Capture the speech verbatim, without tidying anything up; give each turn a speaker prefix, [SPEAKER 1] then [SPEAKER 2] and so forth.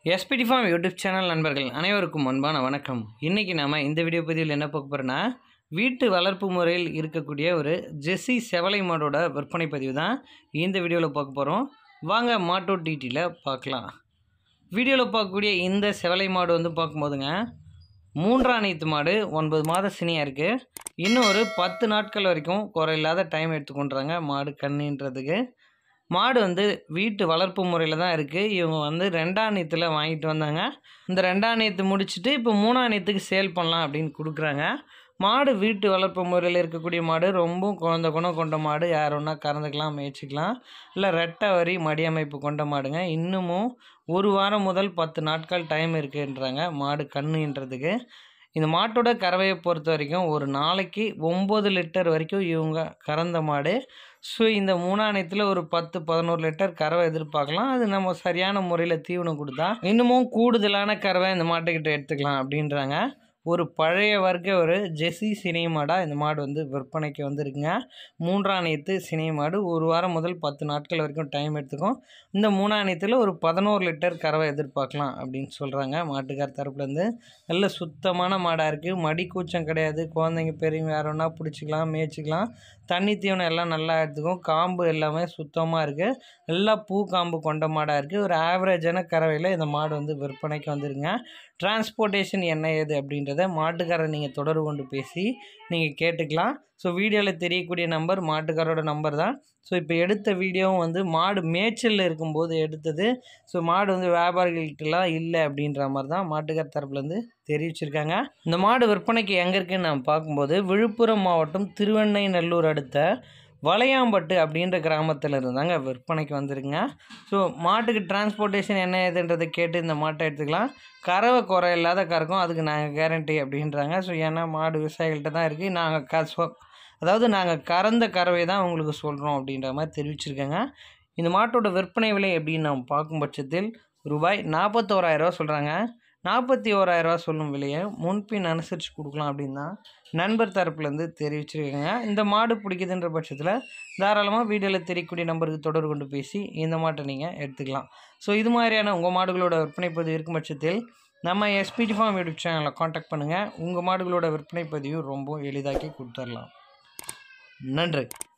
[SPEAKER 1] SPD farm YouTube channel நண்பர்கள் அனைவருக்கும் அன்பான வணக்கம். இன்றைக்கி நாம் இந்த வீடியோ பதிவில் என்ன பார்க்க போகிறோன்னா, வீட்டு வளர்ப்பு முறையில் இருக்கக்கூடிய ஒரு ஜெர்சி செவலை மாடோட விற்பனை பதிவு தான் இந்த வீடியோவில் பார்க்க போகிறோம். வாங்க மாட்டோ டீட்டெயிலை பார்க்கலாம். வீடியோவில் பார்க்கக்கூடிய இந்த செவலை மாடு வந்து பார்க்கும்போதுங்க, மூன்றாம் நீத்து மாடு, ஒன்பது மாத சினியாக இருக்குது. இன்னும் ஒரு பத்து நாட்கள் வரைக்கும் குறையில்லாத டைம் எடுத்துக்கொண்டுறாங்க மாடு கண்ணுன்றதுக்கு. மாடு வந்து வீட்டு வளர்ப்பு முறையில் தான் இருக்குது. இவங்க வந்து ரெண்டாம் நீத்தில் வாங்கிட்டு வந்தாங்க. இந்த ரெண்டாம் நீத்து முடிச்சுட்டு இப்போ மூணாம் நீத்துக்கு சேல் பண்ணலாம் அப்படின்னு கொடுக்குறாங்க. மாடு வீட்டு வளர்ப்பு முறையில் இருக்கக்கூடிய மாடு, ரொம்ப குழந்த குணம் கொண்ட மாடு. யார் ஒன்றா கறந்துக்கலாம், மேய்ச்சிக்கலாம். இல்லை ரெட்டை வரி மடி அமைப்பு கொண்ட மாடுங்க. இன்னமும் ஒரு வாரம் முதல் பத்து நாட்கள் டைம் இருக்குன்றாங்க மாடு கண்ணுன்றதுக்கு. இந்த மாட்டோட கறவையை பொறுத்த வரைக்கும் ஒரு நாளைக்கு ஒம்பது லிட்டர் வரைக்கும் இவங்க கறந்த மாடு. ஸோ இந்த மூணாணியத்தில் ஒரு பத்து பதினோரு லிட்டர் கறவை எதிர்பார்க்கலாம். அது நம்ம சரியான முறையில் தீவனம் கொடுத்தா இன்னமும் கூடுதலான கறவை இந்த மாட்டுக்கிட்ட எடுத்துக்கலாம் அப்படின்றாங்க. ஒரு பழைய வர்க்க ஒரு ஜெர்சி சினை மாடாக இந்த மாடு வந்து விற்பனைக்கு வந்துருக்குங்க. மூன்றாம் நீத்து சினை மாடு. ஒரு வாரம் முதல் பத்து நாட்கள் வரைக்கும் டைம் எடுத்துக்கும். இந்த மூணாம் நீத்தில் ஒரு பதினோரு லிட்டர் கறவை எதிர்பார்க்கலாம் அப்படின்னு சொல்கிறாங்க மாட்டுக்கார் தரப்புலேருந்து. நல்ல சுத்தமான மாடாக இருக்குது. மடி கூச்சம் கிடையாது. குழந்தைங்க பெரியவங்க யார் வேணா பிடிச்சிக்கலாம், மேய்ச்சிக்கலாம். தண்ணி தீவனம் எல்லாம் நல்லா எடுத்துக்கும். காம்பு எல்லாமே சுத்தமாக இருக்குது. நல்லா பூ காம்பு கொண்ட மாடாக இருக்குது. ஒரு ஆவரேஜான கறவையில் இந்த மாடு வந்து விற்பனைக்கு வந்துருங்க. டிரான்ஸ்போர்ட்டேஷன் என்ன ஏது அப்படின்றத மாட்டுக்காரர் நீங்கள் தொடர்பு கொண்டு பேசி நீங்கள் கேட்டுக்கலாம். ஸோ வீடியோவில் தெரியக்கூடிய நம்பர் மாட்டுக்காரோட நம்பர் தான். ஸோ இப்போ எடுத்த வீடியோவும் வந்து மாடு மேய்ச்சலில் இருக்கும்போது எடுத்தது. ஸோ மாடு வந்து வியாபாரிகள்கிட்டலாம் இல்லை அப்படின்ற மாதிரி தான் மாட்டுக்கார் தரப்புலேருந்து தெரிவிச்சிருக்காங்க. இந்த மாடு விற்பனைக்கு எங்கே இருக்குதுன்னு நான் பார்க்கும்போது, விழுப்புரம் மாவட்டம் திருவெண்ணைநல்லூர் அடுத்த வளையாம்பட்டு அப்படின்ற கிராமத்தில் இருந்தாங்க விற்பனைக்கு வந்துருங்க. ஸோ மாட்டுக்கு டிரான்ஸ்போர்ட்டேஷன் என்ன ஏதுன்றதை கேட்டு இந்த மாட்டை எடுத்துக்கலாம். கறவை குறை இல்லாத கறக்கும், அதுக்கு நாங்கள் கேரண்டி அப்படின்றாங்க. ஸோ ஏன்னா மாடு விவசாயிகள்கிட்ட தான் இருக்குது. நாங்கள் க சொ அதாவது நாங்கள் கறந்த கறவை தான் உங்களுக்கு சொல்கிறோம் அப்படின்ற மாதிரி தெரிவிச்சிருக்காங்க. இந்த மாட்டோட விற்பனை விலை எப்படின்னு நம்ம பார்க்கும் பட்சத்தில் ரூபாய் நாற்பத்தோராயிரரூவா சொல்கிறாங்க. நாற்பத்தி ஓராயிரரூவா சொல்லும் விலையை முன்பின் அனுசரித்து கொடுக்கலாம் அப்படின்னு தான் நண்பர் தரப்புலேருந்து தெரிவிச்சிருக்காங்க. இந்த மாடு பிடிக்குதுன்ற பட்சத்தில் தாராளமாக வீடியோவில் தெரியக்கூடிய நம்பருக்கு தொடர்பு கொண்டு பேசி இந்த மாட்டை நீங்கள் எடுத்துக்கலாம். ஸோ இது மாதிரியான உங்கள் மாடுகளோட விற்பனை பதிவு இருக்கும் பட்சத்தில் நம்ம எஸ்பிடி ஃபார்ம் யூடியூப் சேனலை காண்டாக்ட் பண்ணுங்கள். உங்கள் மாடுகளோட விற்பனை பதிவு ரொம்ப எளிதாக்கி கொடுத்துடலாம். நன்றி.